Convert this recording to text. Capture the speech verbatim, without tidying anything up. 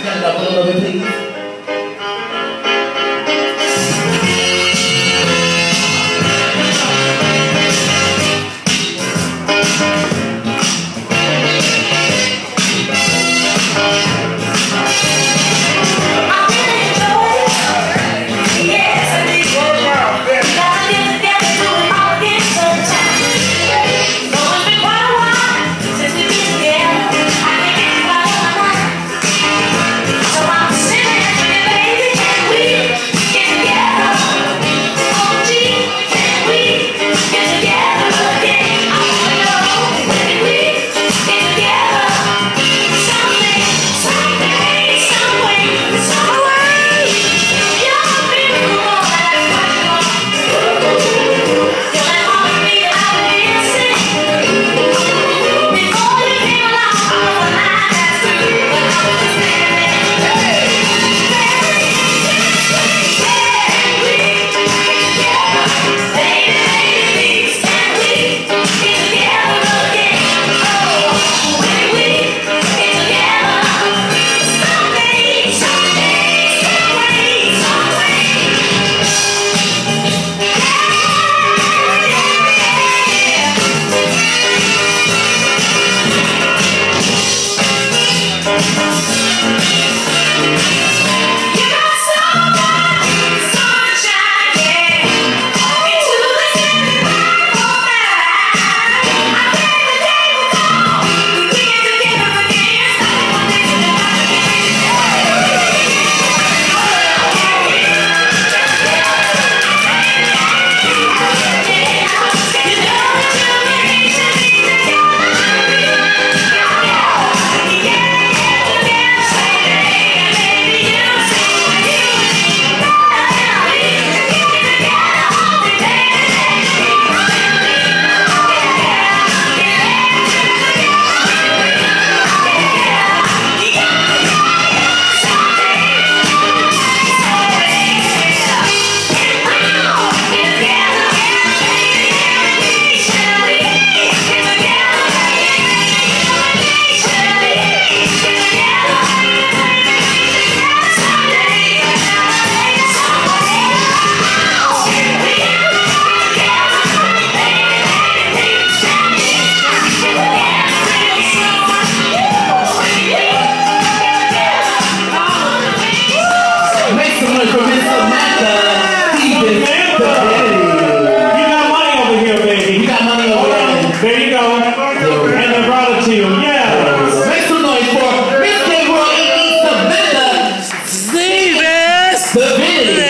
Stand up a little bit, please. Samantha Stephens Divinity. You got money over here, baby. You got money over there. There you go. And they brought it to you. Yeah. Make some noise for Miss K World Samantha Stephens Divinity.